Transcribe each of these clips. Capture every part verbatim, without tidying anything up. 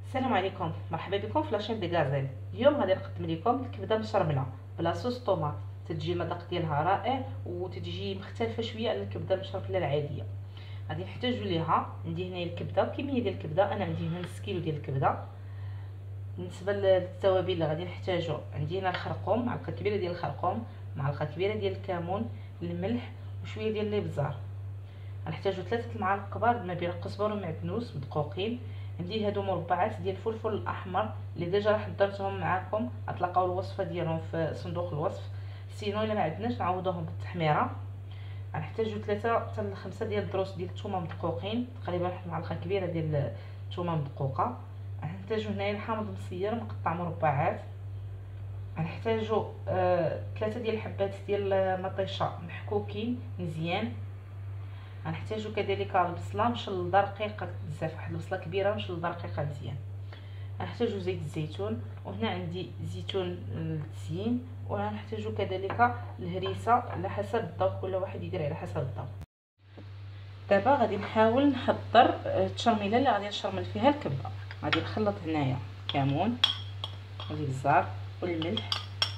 السلام عليكم، مرحبا بكم في لاشين دي غازيل. اليوم غادي نقدم لكم الكبده مشرمله بلا صوص طوماط. تتجي المذاق ديالها رائع وتتجي مختلفه شويه على الكبده المشرمله العاديه. غادي نحتاجوا ليها، عندي هنايا الكبده، كميه ديال الكبده انا عندي هنا نص كيلو ديال الكبده. بالنسبه للتوابل اللي غادي نحتاجوا، عندي هنا الخرقوم، معلقه كبيره ديال الخرقوم، معلقه كبيره ديال الكمون، الملح وشويه ديال الابزار. غنحتاجوا ثلاثه المعالق كبار ما بين القزبر والمعدنوس مدقوقين. عندي هادو مربعات ديال الفلفل الاحمر اللي ديجا حضرتهم معاكم، غتلقاو الوصفه ديالهم في صندوق الوصف. سينو الا ما عندناش نعوضوهم بالتحميره. غنحتاجوا ثلاثه حتى خمسه ديال الدروس ديال الثومه مدقوقين، تقريبا واحد المعلقه كبيره ديال الثومه مدقوقه. غنحتاجوا هنايا الحامض مصير مقطع مربعات. غنحتاجوا آه ثلاثه ديال الحبات ديال المطيشه محكوكين مزيان. غنحتاجو كذلك البصله مشلضه رقيقه بزاف، واحد البصله كبيره مشلضه رقيقه مزيان. غنحتاجو زيت الزيتون، وهنا عندي زيتون للتزيين. وغنحتاجو كذلك الهريسه على حسب الذوق، كل واحد يدير على حسب الذوق. دابا غادي نحاول نحضر التشرميله اللي غادي نشرمل فيها الكبه. غادي نخلط هنايا الكمون والابزار والملح،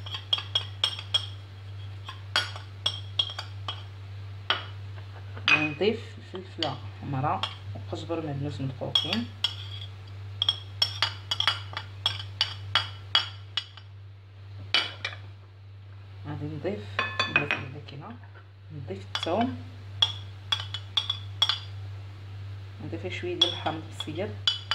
نضيف الفلفله حمراء وقزبر معدنوس مدقوقين. غادي نضيف البصل الماكينه، نضيف الثوم، نضيف شويه ديال الحامض المصير،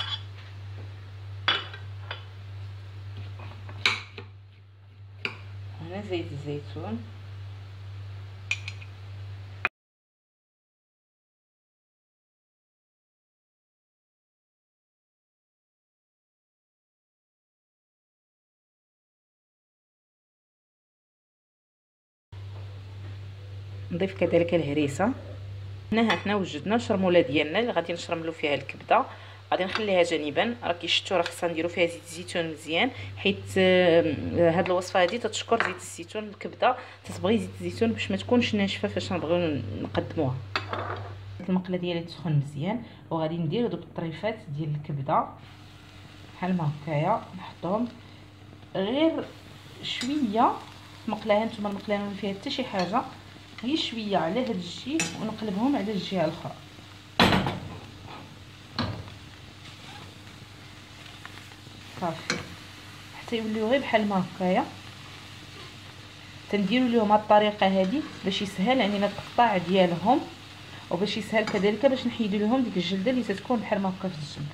هنا زيت الزيتون، نضيف كذلك الهريسه. هنا حنا وجدنا الشرموله ديالنا اللي غادي نشرملو فيها الكبده. غادي نخليها جانبا. راه كيشتو راه خصنا نديرو فيها زيت الزيتون مزيان، حيت هاد الوصفه هادي تتشكر زيت الزيتون. الكبده تتبغي زيت الزيتون باش ما تكونش ناشفه فاش نبغيو نقدموها. المقله ديالي تسخن مزيان، وغادي ندير دوك الطريفات ديال الكبده بحال ما هكايا، نحطهم غير شويه في مقله. هانتوما المقله ما فيها حتى شي حاجه، غير شويه على هاد الجهه ونقلبهم على الجهه الاخرى. صافي حتى يوليو غير بحال ما هكايا. تنديروا لهم هاد الطريقه هذه باش يسهل علينا التقطاع ديالهم، وباش يسهل كذلك باش نحيدوا لهم ديك الجلده اللي تتكون بحال ما هكا في الجنب.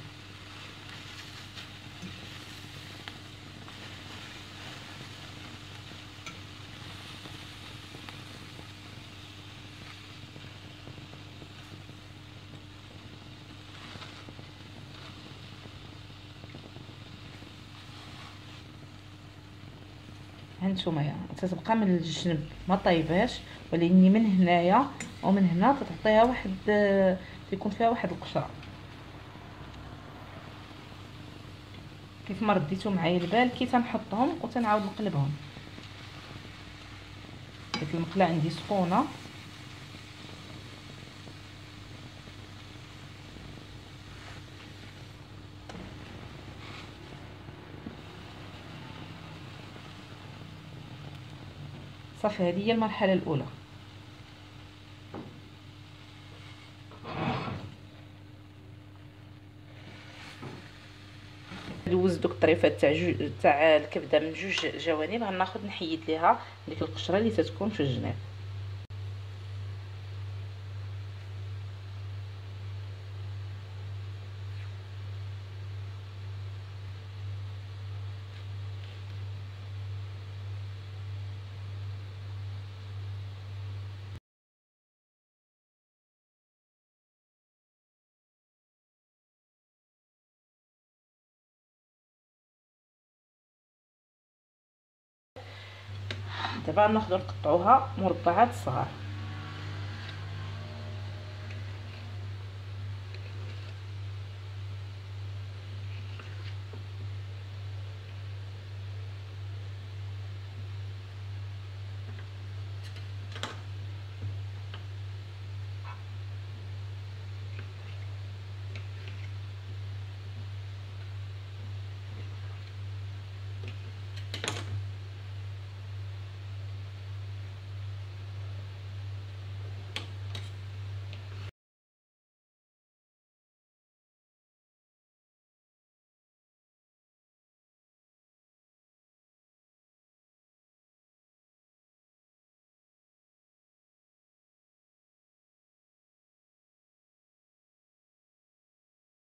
هانتوما تتبقى من الجنب ما طايباش، ولكن من هنايا ومن هنا تتعطيها واحد، تيكون فيها واحد القشره. كيف ما رديتو معايا البال كي تنحطهم وتنعاود نقلبهم. ديك المقله عندي سخونه، صافي. هذه هي المرحله الاولى. دوز دوك الطريفات تاع جو... تاع الكبده من جوج جوانب. غناخذ نحيد ليها ديك القشره اللي تتكون في الجناب. دابا ناخذ نقطعوها مربعات صغار.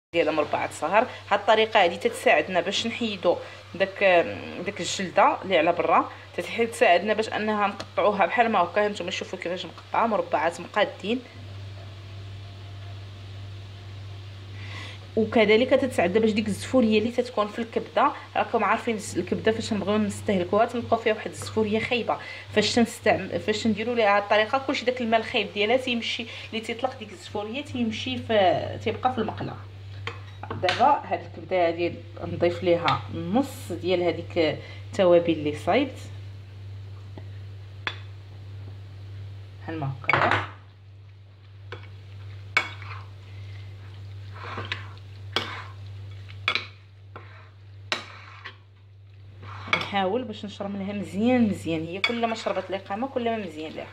ديال مربعات صغار. هاد الطريقه هادي تتساعدنا باش نحيدو داك داك الجلده اللي على برا، تتساعدنا باش انها نقطعوها بحال ما هكا. هانتوما شوفوا كيفاش مقطعه مربعات مقادين، وكذلك تتساعدنا باش ديك الزفوريه اللي تتكون في الكبده. راكم عارفين الكبده فاش نبغيو نستهلكوها تلقاو فيها واحد الزفوريه خايبه، فاش تنستعمل فاش نديروا ليها هاد الطريقه كلشي داك الماء الخايب ديالها تيمشي، اللي تيطلق ديك الزفوريه تيمشي في تيبقى في المقله. دابا هاد الكبده هادي نضيف ليها نص ديال هذيك التوابل اللي صايبت بحال ما هكا. نحاول باش نشرم لها مزيان مزيان، هي كل ما شربت القامه كل ما مزيان لها.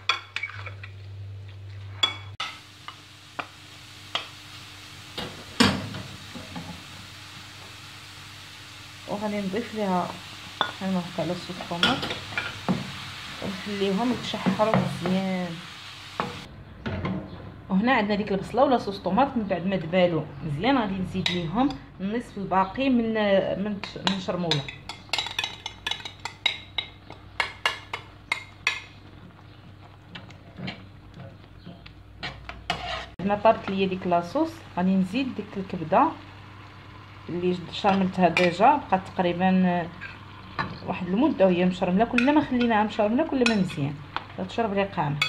وغادي نضيف ليها بحال ما هكا على صوص طوماط ونخليهم يتشحروا مزيان. وهنا عندنا ديك البصله ولا صوص طوماط، من بعد ما دبالو مزيان غادي نزيد ليهم النصف الباقي من من من شرموله. ما طابت ليا ديك لاصوص غادي نزيد ديك الكبده اللي شرملتها ديجا، بقات تقريبا واحد المده وهي مشرمله. كل ما خليناها مشرمله كل ما مزيان تشرب لي قامه.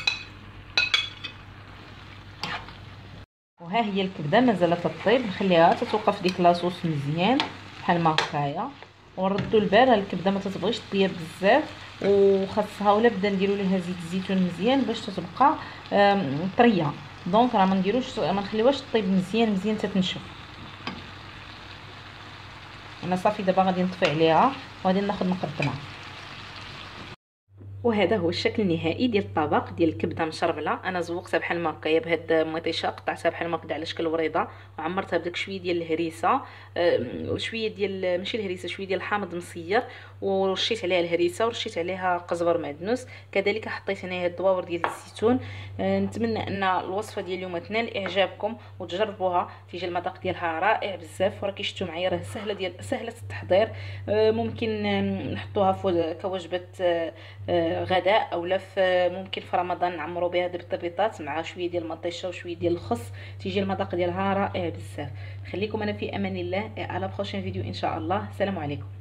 وها هي الكبده مازالت طيب، نخليها تتوقف ديك لاصوص مزيان بحال ما هكايا. ونردوا البال، الكبده ما تتبغيش طياب بزاف وخاصها ولا بدا نديروا لها زيت الزيتون مزيان باش تتبقى طريه. دونك راه ما نديروش ما نخليوهاش طيب مزيان مزيان تتنشف. انا صافي دابا غادي نطفي عليها وغادي ناخذ نقدمها. وهذا هو الشكل النهائي ديال الطبق ديال الكبده مشربله. انا زوقتها بحال ما هكايا بهاد المطيشه، قطعتها بحال ما هكا على شكل وريضه وعمرتها بداك شويه ديال الهريسه وشويه ديال ماشي الهريسه شويه ديال الحامض مصير، ورشيت عليها الهريسه ورشيت عليها قزبر معدنوس. كذلك حطيت هنايا الدواور ديال الزيتون. نتمنى ان الوصفه ديال اليوم تنال اعجابكم وتجربوها، تيجي المذاق ديالها رائع بزاف. وراه كيشتو معايا راه سهله ديال سهله التحضير. ممكن نحطوها كوجبه غداء اولا ممكن في رمضان نعمروا بها البطاطات مع شويه ديال المطيشه وشويه ديال الخس، تيجي المذاق ديالها رائع بزاف. خليكم انا في امان الله، على بروشين فيديو ان شاء الله. السلام عليكم.